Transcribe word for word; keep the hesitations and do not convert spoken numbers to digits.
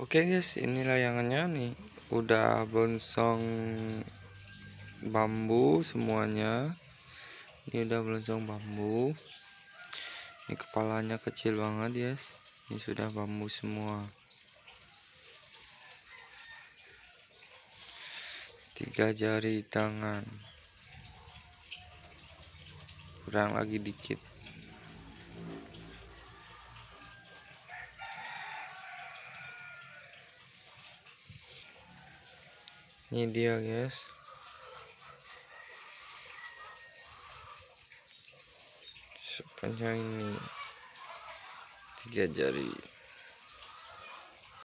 Oke guys, ini layangannya nih udah bonsong bambu semuanya. Ini udah bonsong bambu. Ini kepalanya kecil banget guys. Ini sudah bambu semua. Tiga jari tangan. Kurang lagi dikit. Ini dia guys. Sepanjang ini tiga jari.